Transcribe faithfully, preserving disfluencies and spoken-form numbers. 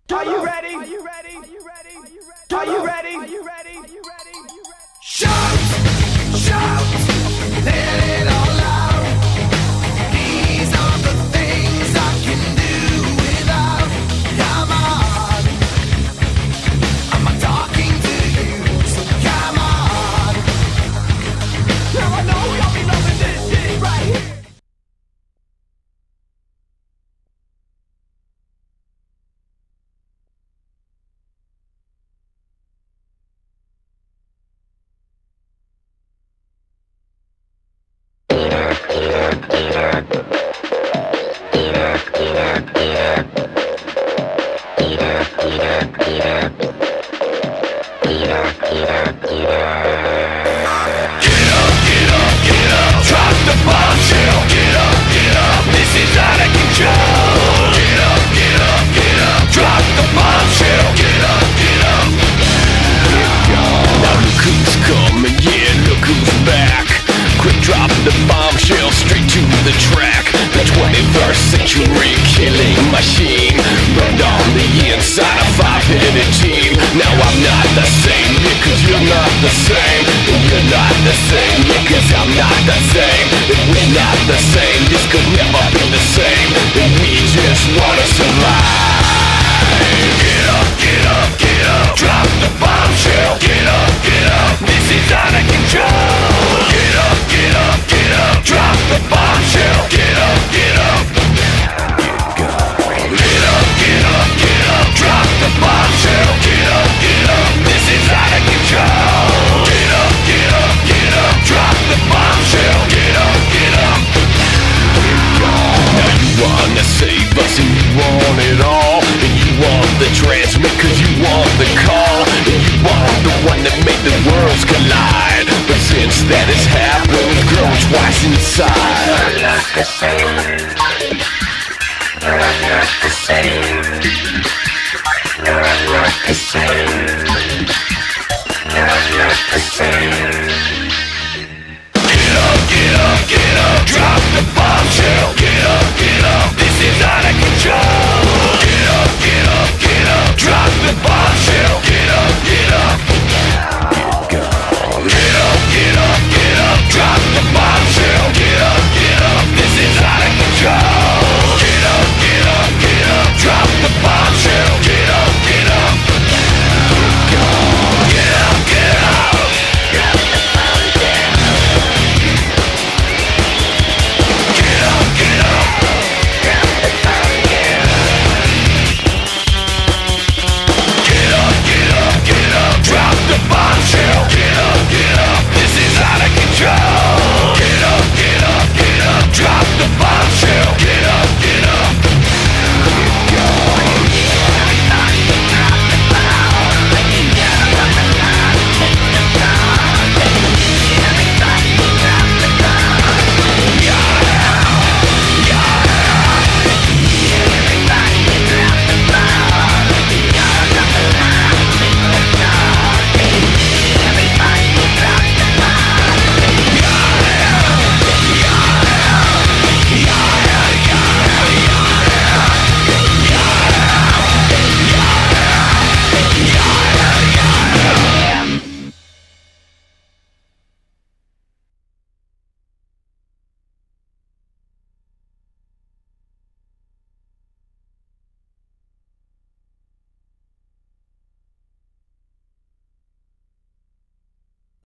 Are you ready? Are you ready? Are you ready? Are you ready? Are you ready? Are you ready? Shout, shout, let it all out. These are the things I can do without. Come on, I'm talking to you, so come on. Now I know y'all be loving this shit right here. Drop the bombshell. Get up, get up. This is out of control. Get up, get up, get up. Drop the bombshell. Get up, get up. Now look who's coming, yeah, look who's back. Quick drop the bombshell straight to the track. The twenty-first century killing machine burned on the inside a five-headed team. Now I'm not the same, yeah, cause you're not the same. You're not the same, yeah, cause I'm not the same. If we're not the same, this could never be the same. And we just wanna survive. Get up, get up, get up. Drop the bombshell. Get up, get up. This is out of control. Get up, get up, get up. Drop the bombshell. Get up, get up. Get up, get up, get up. Drop the bombshell. Get up, get up. This is out of control. Get up, get up, get up. Drop the bombshell. Get up, get up. Now you wanna save us and you want it all. And you want the transmit cause you want the call. And you want the one that made the worlds collide. But since that has happened, we've grown twice inside. You're not the same. You're not the same. You're not the same. You're not the same. Get up, get up, get up. Drop the bombshell. Get up, get up. This is out